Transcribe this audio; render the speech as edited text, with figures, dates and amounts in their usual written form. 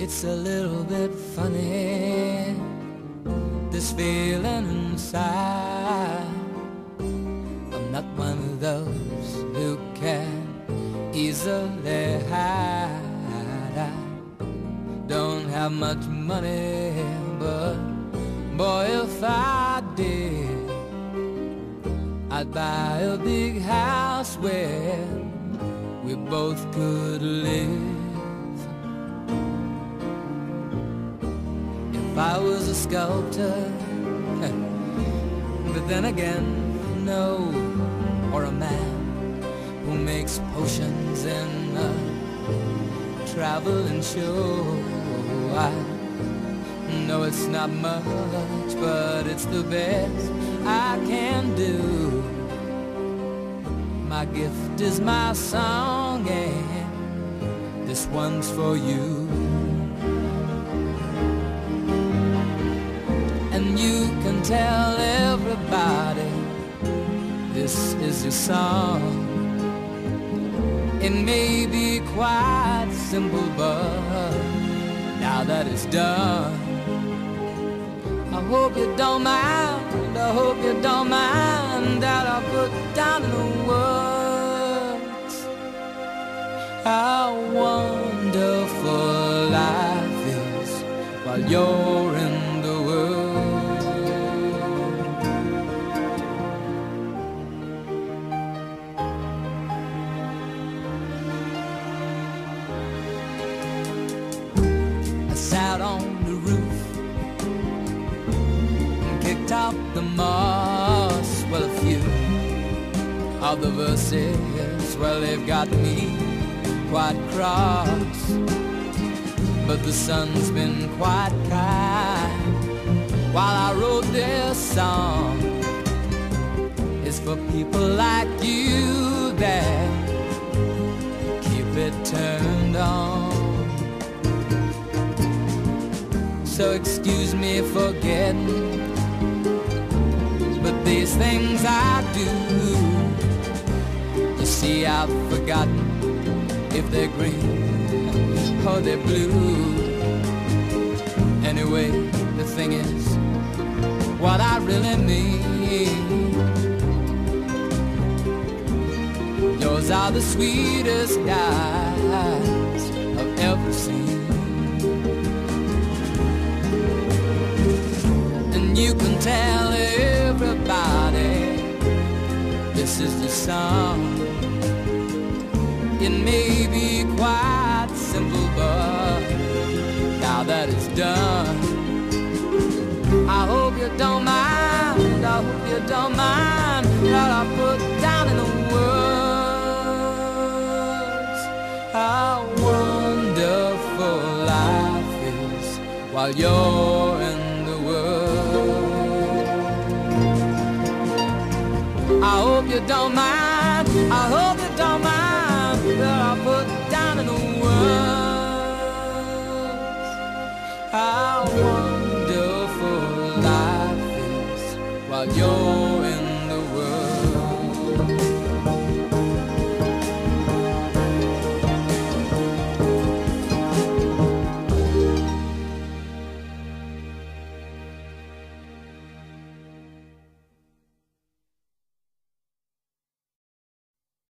It's a little bit funny, this feeling inside. I'm not one of those who can easily hide. I don't have much money, but boy, if I did, I'd buy a big house where we both could live. If I was a sculptor, but then again, no, or a man who makes potions in a traveling show. I know it's not much, but it's the best I can do. My gift is my song, and this one's for you. And you can tell everybody this is your song. It may be quite simple, but now that it's done, I hope you don't mind, I hope you don't mind that I put down in the words how wonderful life is while you're in the world. I sat on the roof, kicked up the moss. Well, a few of the verses, well, they've got me quite cross, but the sun's been quite kind while I wrote this song. It's for people like you that keep it turned on. So excuse me for getting, but these things I do, you see, I've forgotten if they're green or they're blue. Anyway, the thing is, what I really mean, yours are the sweetest eyes I've ever seen. And you can tell everybody this is the song. It may be quite simple, but now that it's done, I hope you don't mind, I hope you don't mind that I put down in the words how wonderful life is while you're in the world. I hope you don't mind, I hope you don't mind that I put down in the words how wonderful life is while you're